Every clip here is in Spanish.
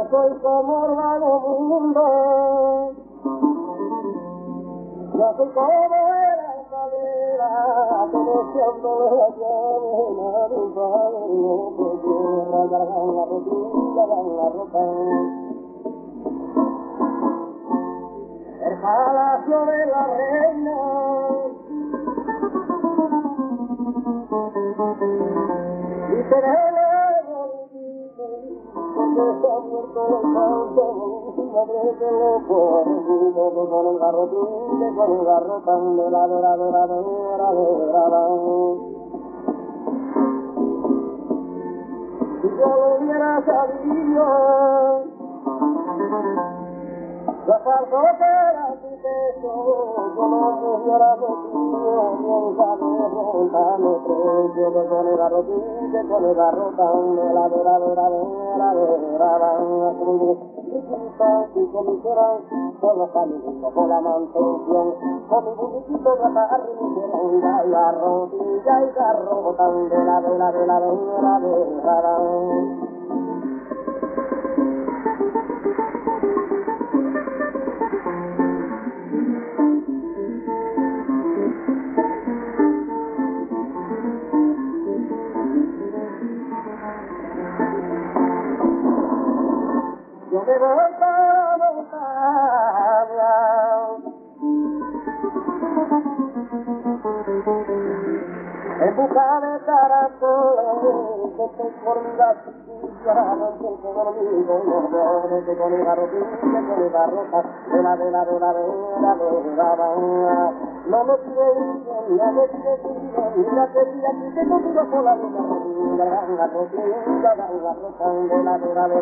soy como el vagabundo, yo soy como la escalera, deseándole la llave a mi padre, que tierra cargan la rodilla, la ropa. El palacio de la reina, y se ve porque está muerto el canto, madre que loco, con el garrotín, con el garrotán de la si yo lo hubiera sabido, yo falso que era tu peso, como si hubiera metido, bien saber montarme precio, que con el garrotín, con el garrotán de la y con mi serán, con los amiguitos, con la mantención, con mi bullito de atarre, mi seronga y arrotilla y garrotán de la yo me voy para la montaña, en busca de caracoles, que te por la chiquilla, no te dormido, que con el garrotín, que con el garrota, de la no me pide bien, no me pide bien, mira que día aquí te conmigo por la luna, la garrotín, la garrota, de la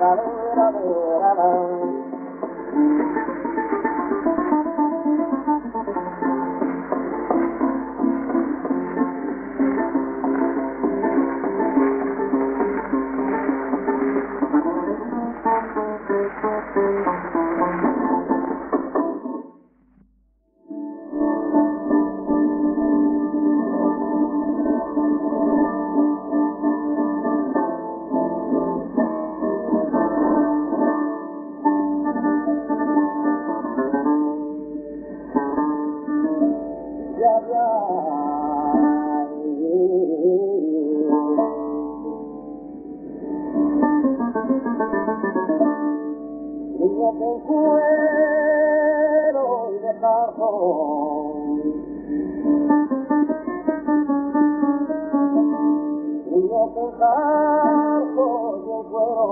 niño con cuero y de cajón, niño con carro y de cuero,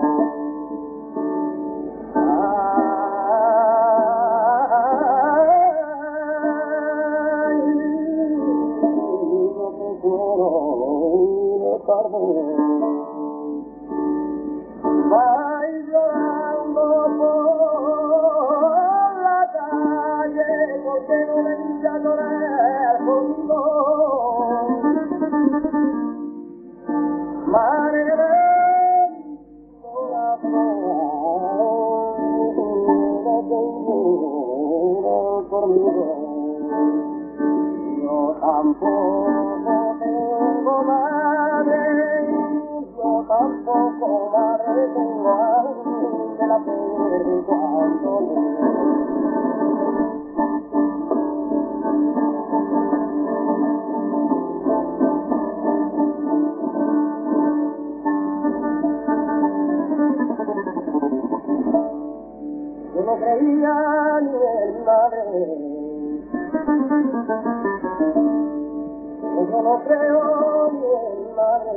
ay, niño con cuero y de carbón. Vai llorando por la calle, porque no venís a llorar conmigo. Madre de mi corazón, no te conmigo. Yo tampoco tengo madre, yo tampoco madre tengo, de la perdí cuando yo no creía ni en madre, yo no creo ni en madre.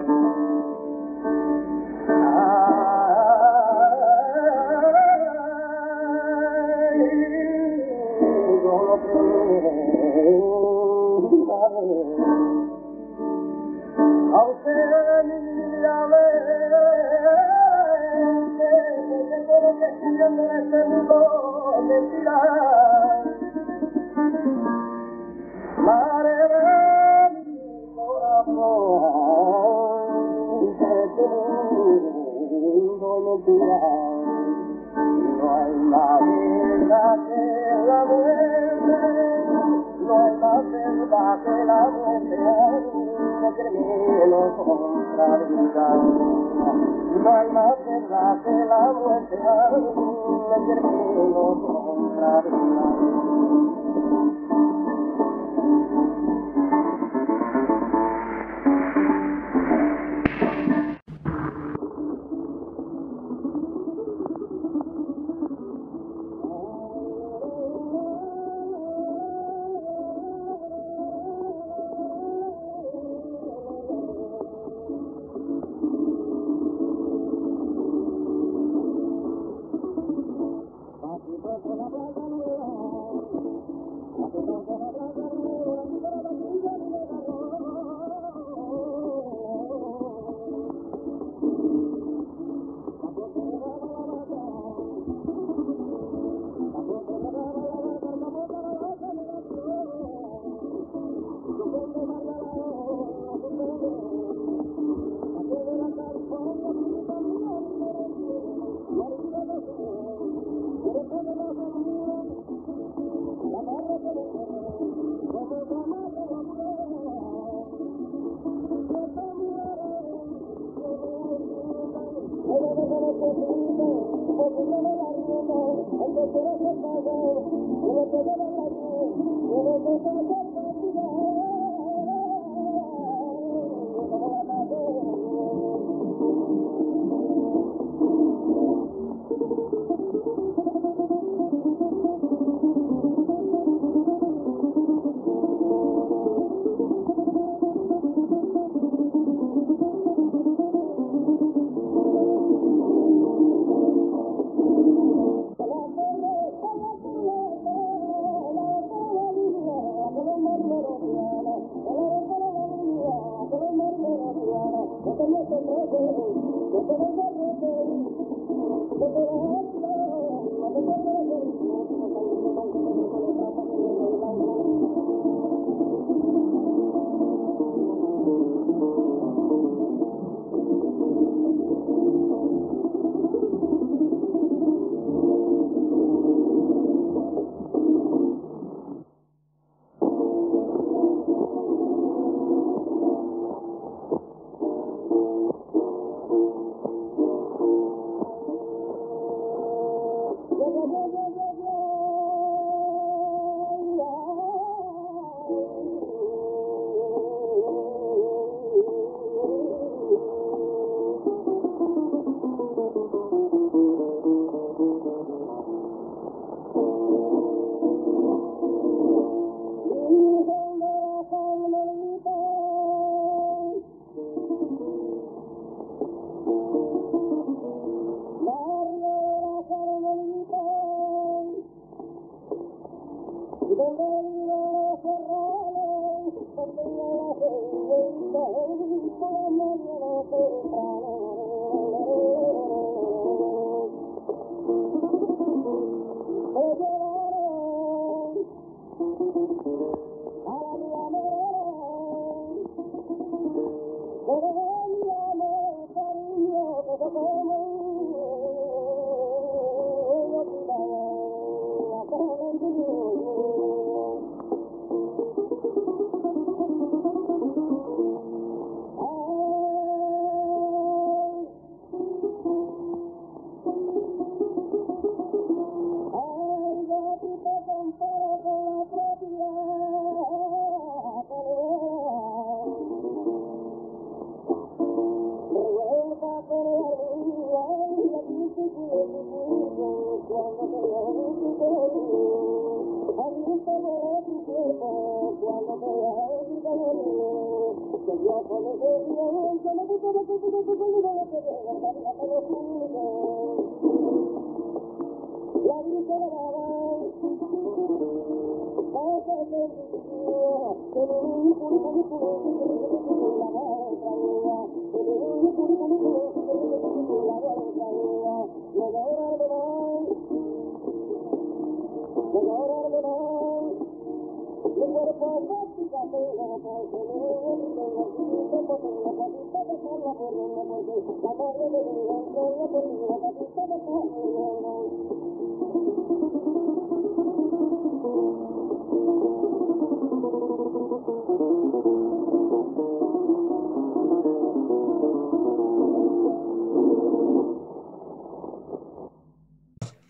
A usted mírame, que todo lo que estoy viendo en este mundo es mentira. Madre de mi corazón, que este mundo es mentira. No hay más verdad que la muerte, no hay más verdad que la muerte. termino contrariando. No hay más verdad que la muerte, me termino contrariando.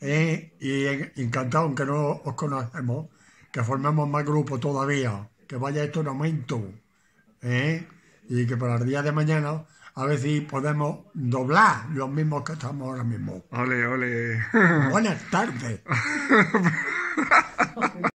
Y encantado, aunque no os conocemos, que formemos más grupos todavía, que vaya esto en aumento, ¿eh? Y que para el día de mañana a ver si podemos doblar los mismos que estamos ahora mismo. Ole, ole. Buenas tardes.